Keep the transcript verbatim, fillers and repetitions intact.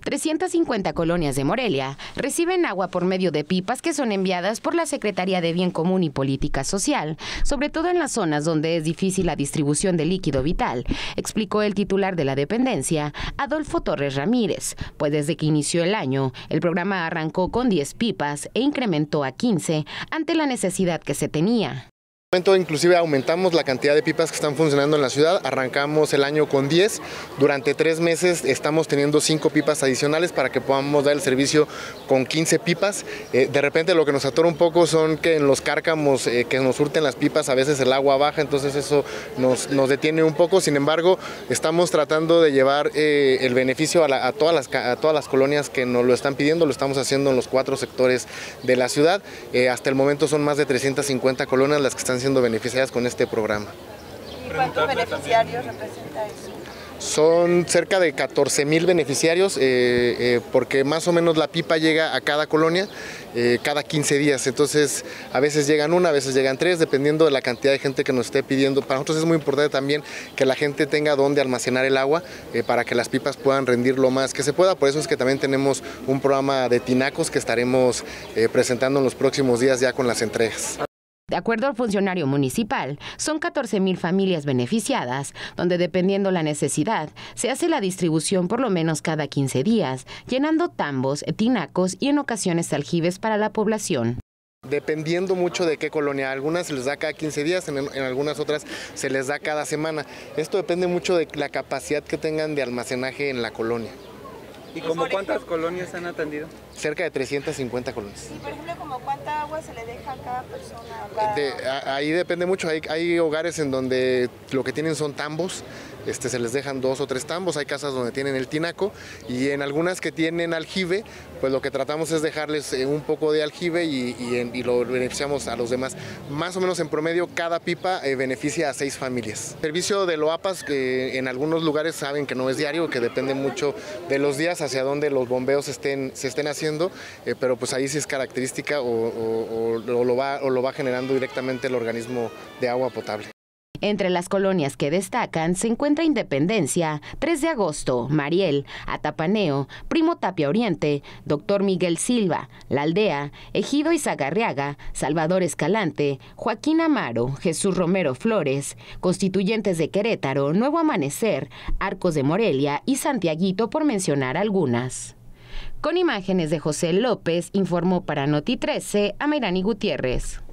trescientas cincuenta colonias de Morelia reciben agua por medio de pipas que son enviadas por la Secretaría de Bien Común y Política Social, sobre todo en las zonas donde es difícil la distribución de líquido vital, explicó el titular de la dependencia, Adolfo Torres Ramírez, pues desde que inició el año, el programa arrancó con diez pipas e incrementó a quince ante la necesidad que se tenía. Inclusive aumentamos la cantidad de pipas que están funcionando en la ciudad, arrancamos el año con diez, durante tres meses estamos teniendo cinco pipas adicionales para que podamos dar el servicio con quince pipas. Eh, de repente lo que nos atora un poco son que en los cárcamos eh, que nos surten las pipas a veces el agua baja, entonces eso nos, nos detiene un poco. Sin embargo, estamos tratando de llevar eh, el beneficio a, la, a, todas las, a todas las colonias que nos lo están pidiendo, lo estamos haciendo en los cuatro sectores de la ciudad. Eh, hasta el momento son más de trescientas cincuenta colonias las que están siendo beneficiadas con este programa. ¿Y cuántos beneficiarios representa eso? Son cerca de catorce mil beneficiarios, eh, eh, porque más o menos la pipa llega a cada colonia eh, cada quince días, entonces a veces llegan una, a veces llegan tres, dependiendo de la cantidad de gente que nos esté pidiendo. Para nosotros es muy importante también que la gente tenga dónde almacenar el agua eh, para que las pipas puedan rendir lo más que se pueda. Por eso es que también tenemos un programa de tinacos que estaremos eh, presentando en los próximos días ya con las entregas. De acuerdo al funcionario municipal, son catorce mil familias beneficiadas, donde dependiendo la necesidad, se hace la distribución por lo menos cada quince días, llenando tambos, tinacos y en ocasiones aljibes para la población. Dependiendo mucho de qué colonia, algunas se les da cada quince días, en, en algunas otras se les da cada semana. Esto depende mucho de la capacidad que tengan de almacenaje en la colonia. ¿Y como cuántas colonias han atendido? Cerca de trescientas cincuenta colonias. Y por ejemplo, ¿como cuánta agua se le deja a cada persona? Cada... De, a, ahí depende mucho, hay, hay hogares en donde lo que tienen son tambos, este, se les dejan dos o tres tambos, hay casas donde tienen el tinaco y en algunas que tienen aljibe, pues lo que tratamos es dejarles un poco de aljibe y, y, en, y lo beneficiamos a los demás. Más o menos en promedio cada pipa eh, beneficia a seis familias. El servicio de Loapas, que en algunos lugares saben que no es diario, que depende mucho de los días hacia donde los bombeos estén, se estén haciendo, eh, pero pues ahí sí es característica o, o, o, o, lo va, o lo va generando directamente el organismo de agua potable. Entre las colonias que destacan se encuentra Independencia, tres de agosto, Mariel, Atapaneo, Primo Tapia Oriente, Doctor Miguel Silva, La Aldea, Ejido Izagarriaga, Salvador Escalante, Joaquín Amaro, Jesús Romero Flores, Constituyentes de Querétaro, Nuevo Amanecer, Arcos de Morelia y Santiaguito, por mencionar algunas. Con imágenes de José López, informó para Noti trece a Mayrani Gutiérrez.